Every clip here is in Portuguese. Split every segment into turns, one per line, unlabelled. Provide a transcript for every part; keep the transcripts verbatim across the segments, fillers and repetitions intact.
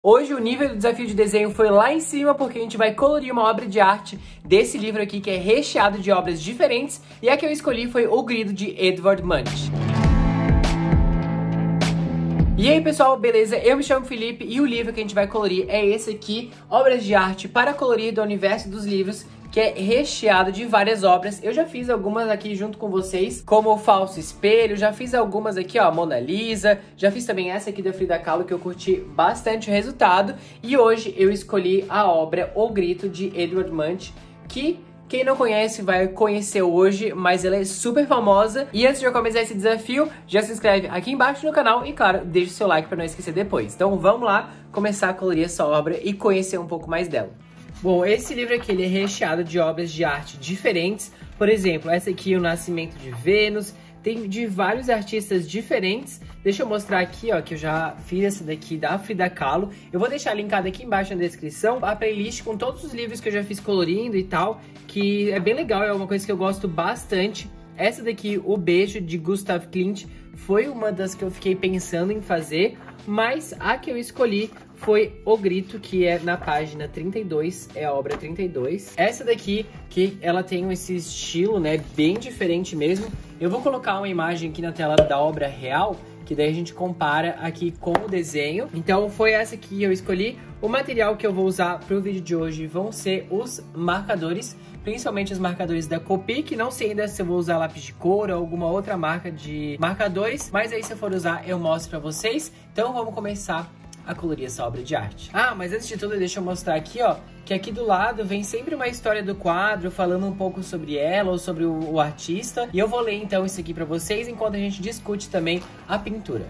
Hoje o nível do desafio de desenho foi lá em cima porque a gente vai colorir uma obra de arte desse livro aqui que é recheado de obras diferentes e a que eu escolhi foi O Grito de Edvard Munch. E aí pessoal, beleza? Eu me chamo Felipe e o livro que a gente vai colorir é esse aqui, Obras de Arte para Colorir do Universo dos Livros, que é recheado de várias obras. Eu já fiz algumas aqui junto com vocês, como o Falso Espelho, já fiz algumas aqui, ó, Mona Lisa, já fiz também essa aqui da Frida Kahlo, que eu curti bastante o resultado, e hoje eu escolhi a obra O Grito, de Edvard Munch, que quem não conhece vai conhecer hoje, mas ela é super famosa. E antes de eu começar esse desafio, já se inscreve aqui embaixo no canal e, claro, deixa o seu like para não esquecer depois. Então vamos lá começar a colorir essa obra e conhecer um pouco mais dela. Bom, esse livro aqui ele é recheado de obras de arte diferentes. Por exemplo, essa aqui, O Nascimento de Vênus, tem de vários artistas diferentes. Deixa eu mostrar aqui, ó, que eu já fiz essa daqui da Frida Kahlo. Eu vou deixar linkado aqui embaixo na descrição a playlist com todos os livros que eu já fiz colorindo e tal, que é bem legal, é uma coisa que eu gosto bastante. Essa daqui, O Beijo, de Gustav Klimt, foi uma das que eu fiquei pensando em fazer, mas a que eu escolhi foi O Grito, que é na página trinta e dois, é a obra trinta e dois. Essa daqui, que ela tem esse estilo, né, bem diferente mesmo. Eu vou colocar uma imagem aqui na tela da obra real, que daí a gente compara aqui com o desenho. Então foi essa que eu escolhi. O material que eu vou usar para o vídeo de hoje vão ser os marcadores, principalmente os marcadores da Copic. Não sei ainda se eu vou usar lápis de cor ou alguma outra marca de marcadores, mas aí se eu for usar eu mostro para vocês. Então vamos começar a colorir essa obra de arte. Ah, mas antes de tudo deixa eu mostrar aqui, ó, que aqui do lado vem sempre uma história do quadro, falando um pouco sobre ela ou sobre o, o artista. E eu vou ler então isso aqui para vocês enquanto a gente discute também a pintura.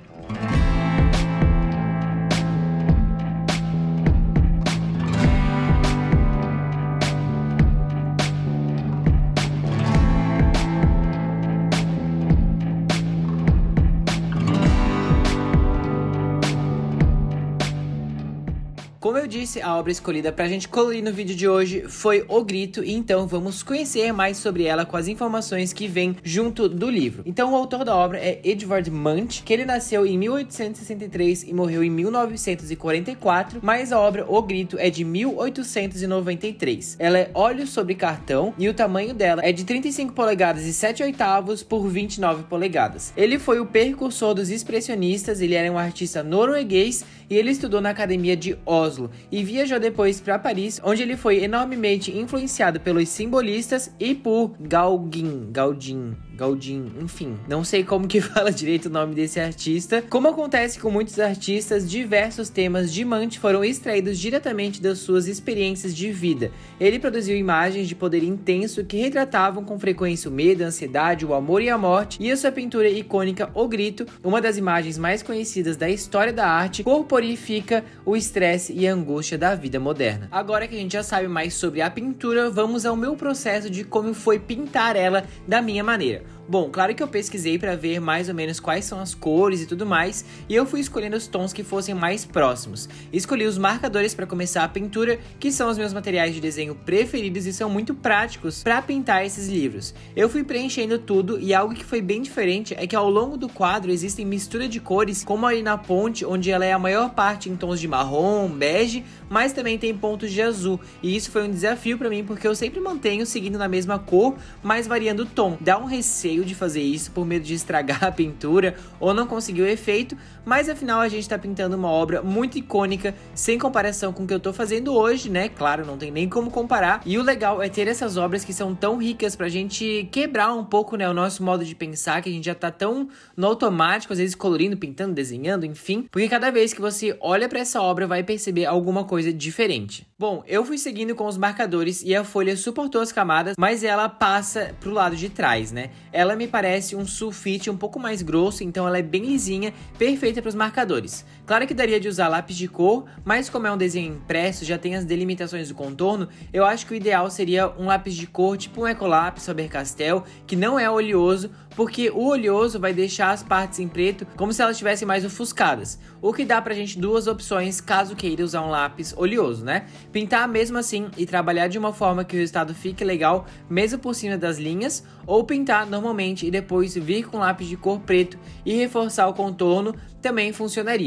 Como eu disse, a obra escolhida pra gente colorir no vídeo de hoje foi O Grito, e então vamos conhecer mais sobre ela com as informações que vêm junto do livro. Então o autor da obra é Edvard Munch, que ele nasceu em mil oitocentos e sessenta e três e morreu em mil novecentos e quarenta e quatro, mas a obra O Grito é de mil oitocentos e noventa e três. Ela é óleo sobre cartão e o tamanho dela é de trinta e cinco polegadas e sete oitavos por vinte e nove polegadas. Ele foi o precursor dos expressionistas, ele era um artista norueguês e ele estudou na Academia de Oslo e viajou depois para Paris, onde ele foi enormemente influenciado pelos simbolistas e por Gauguin, Gaudin, Gaudin, enfim, não sei como que fala direito o nome desse artista. Como acontece com muitos artistas, diversos temas de Munch foram extraídos diretamente das suas experiências de vida. Ele produziu imagens de poder intenso que retratavam com frequência o medo, a ansiedade, o amor e a morte, e a sua pintura icônica O Grito, uma das imagens mais conhecidas da história da arte, corporifica o estresse e a angústia da vida moderna. Agora que a gente já sabe mais sobre a pintura, vamos ao meu processo de como foi pintar ela da minha maneira. Bom, claro que eu pesquisei para ver mais ou menos quais são as cores e tudo mais, e eu fui escolhendo os tons que fossem mais próximos. Escolhi os marcadores para começar a pintura, que são os meus materiais de desenho preferidos e são muito práticos para pintar esses livros. Eu fui preenchendo tudo, e algo que foi bem diferente é que ao longo do quadro existem mistura de cores, como ali na ponte, onde ela é a maior parte em tons de marrom, bege, mas também tem pontos de azul, e isso foi um desafio para mim porque eu sempre mantenho seguindo na mesma cor, mas variando o tom. Dá um receio de fazer isso por medo de estragar a pintura ou não conseguir o efeito, mas afinal a gente tá pintando uma obra muito icônica, sem comparação com o que eu tô fazendo hoje, né? Claro, não tem nem como comparar. E o legal é ter essas obras que são tão ricas pra gente quebrar um pouco, né, o nosso modo de pensar, que a gente já tá tão no automático, às vezes colorindo, pintando, desenhando, enfim, porque cada vez que você olha pra essa obra vai perceber alguma coisa diferente. Bom, eu fui seguindo com os marcadores e a folha suportou as camadas, mas ela passa pro lado de trás, né? Ela me parece um sulfite um pouco mais grosso, então ela é bem lisinha, perfeita para os marcadores. Claro que daria de usar lápis de cor, mas como é um desenho impresso, já tem as delimitações do contorno, eu acho que o ideal seria um lápis de cor, tipo um Ecolapis Faber-Castell, que não é oleoso, porque o oleoso vai deixar as partes em preto como se elas estivessem mais ofuscadas, o que dá pra gente duas opções caso queira usar um lápis oleoso, né? Pintar mesmo assim e trabalhar de uma forma que o resultado fique legal mesmo por cima das linhas, ou pintar normalmente e depois vir com lápis de cor preto e reforçar o contorno também funcionaria.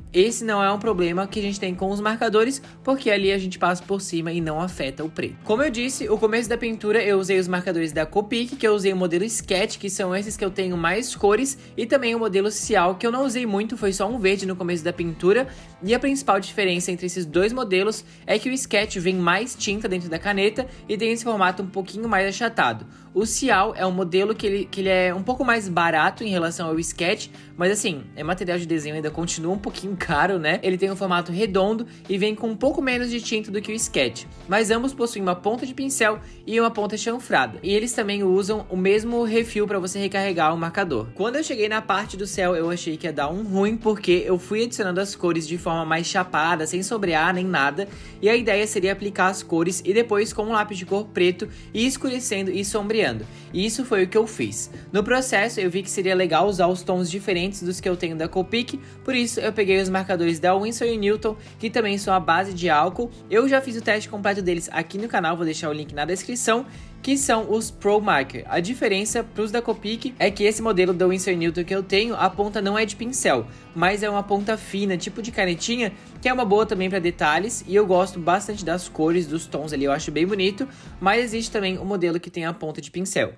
esse não é um problema que a gente tem com os marcadores, porque ali a gente passa por cima e não afeta o preto. Como eu disse, o começo da pintura eu usei os marcadores da Copic, que eu usei o modelo Sketch, que são esses que eu tenho mais cores, e também o modelo Cial, que eu não usei muito, foi só um verde no começo da pintura. E a principal diferença entre esses dois modelos é que o Sketch vem mais tinta dentro da caneta e tem esse formato um pouquinho mais achatado. O Cial é um modelo que ele, que ele é um pouco mais barato em relação ao Sketch, mas assim, é material de desenho, ainda continua um pouquinho caro, né? Ele tem um formato redondo e vem com um pouco menos de tinta do que o Sketch, mas ambos possuem uma ponta de pincel e uma ponta chanfrada. E eles também usam o mesmo refil para você recarregar o marcador. Quando eu cheguei na parte do céu, eu achei que ia dar um ruim, porque eu fui adicionando as cores de forma mais chapada, sem sombrear nem nada, e a ideia seria aplicar as cores e depois com um lápis de cor preto ir escurecendo e sombreando. E isso foi o que eu fiz. No processo eu vi que seria legal usar os tons diferentes dos que eu tenho da Copic, por isso eu peguei os marcadores da Winsor e Newton, que também são a base de álcool. Eu já fiz o teste completo deles aqui no canal, vou deixar o link na descrição, que são os Pro Marker. A diferença para os da Copic é que esse modelo da Winsor e Newton que eu tenho, a ponta não é de pincel, mas é uma ponta fina, tipo de canetinha, que é uma boa também para detalhes, e eu gosto bastante das cores, dos tons ali, eu acho bem bonito, mas existe também o modelo que tem a ponta de pincel.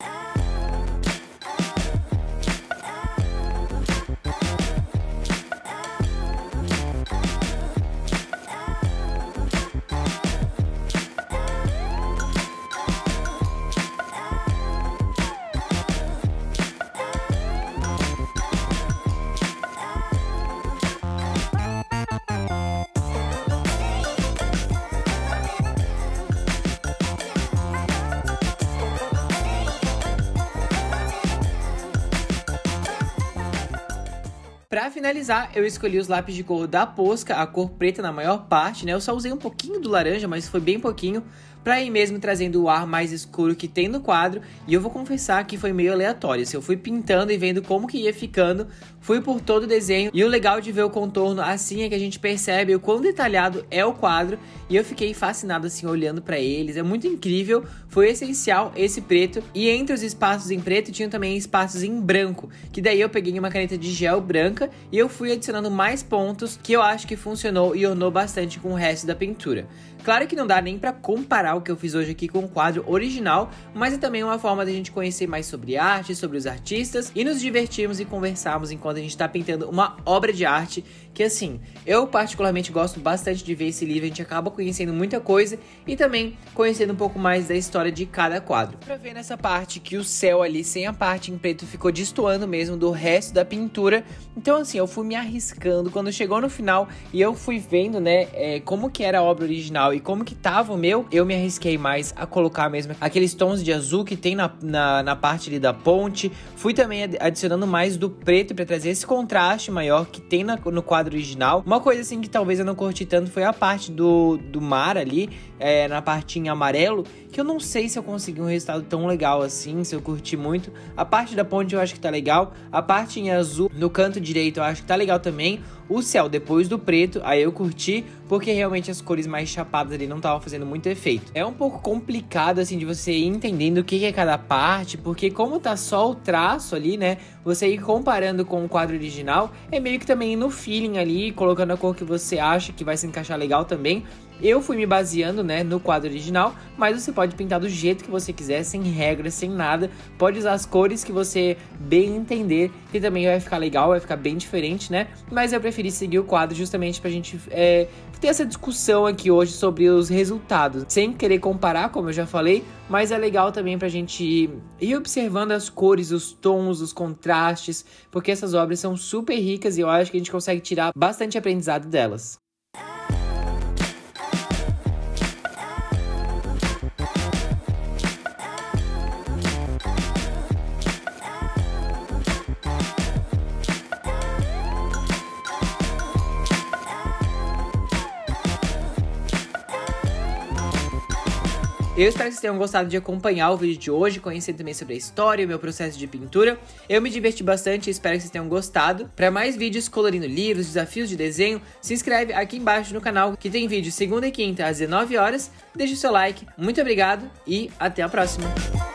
Pra finalizar, eu escolhi os lápis de cor da Posca, a cor preta na maior parte, né? Eu só usei um pouquinho do laranja, mas foi bem pouquinho, pra ir mesmo trazendo o ar mais escuro que tem no quadro. E eu vou confessar que foi meio aleatório, assim, eu fui pintando e vendo como que ia ficando, fui por todo o desenho. E o legal de ver o contorno assim é que a gente percebe o quão detalhado é o quadro, e eu fiquei fascinado assim olhando pra eles, é muito incrível. Foi essencial esse preto, e entre os espaços em preto tinham também espaços em branco, que daí eu peguei uma caneta de gel branca e eu fui adicionando mais pontos, que eu acho que funcionou e ornou bastante com o resto da pintura. Claro que não dá nem pra comparar o que eu fiz hoje aqui com o quadro original, mas é também uma forma da gente conhecer mais sobre arte, sobre os artistas, e nos divertirmos e conversarmos enquanto a gente tá pintando uma obra de arte, que assim, eu particularmente gosto bastante de ver esse livro. A gente acaba conhecendo muita coisa e também conhecendo um pouco mais da história de cada quadro. Pra ver nessa parte que o céu ali, sem a parte em preto, ficou destoando mesmo do resto da pintura. Então assim, eu fui me arriscando. Quando chegou no final e eu fui vendo, né, é, como que era a obra original e como que tava o meu, eu me arrisquei mais a colocar mesmo aqueles tons de azul que tem na, na, na parte ali da ponte. Fui também adicionando mais do preto pra trazer esse contraste maior que tem na, no quadro original. Uma coisa assim que talvez eu não curti tanto foi a parte do, do mar ali, é, na parte em amarelo, que eu não sei se eu consegui um resultado tão legal assim, se eu curti muito. A parte da ponte eu acho que tá legal, a parte em azul no canto direito eu acho que tá legal também. O céu depois do preto, aí eu curti, porque realmente as cores mais chapadas ali não estavam fazendo muito efeito. É um pouco complicado assim de você ir entendendo o que é cada parte, porque como tá só o traço ali, né, você ir comparando com o quadro original, é meio que também no feeling ali, colocando a cor que você acha que vai se encaixar legal também. Eu fui me baseando, né, no quadro original, mas você pode pintar do jeito que você quiser, sem regras, sem nada. Pode usar as cores que você bem entender, que também vai ficar legal, vai ficar bem diferente, né? Mas eu preferi seguir o quadro justamente pra gente é, ter essa discussão aqui hoje sobre os resultados, sem querer comparar, como eu já falei, mas é legal também pra gente ir observando as cores, os tons, os contrastes, porque essas obras são super ricas e eu acho que a gente consegue tirar bastante aprendizado delas. Eu espero que vocês tenham gostado de acompanhar o vídeo de hoje, conhecer também sobre a história e o meu processo de pintura. Eu me diverti bastante e espero que vocês tenham gostado. Para mais vídeos colorindo livros, desafios de desenho, se inscreve aqui embaixo no canal, que tem vídeo segunda e quinta às dezenove horas. Deixa o seu like, muito obrigado e até a próxima!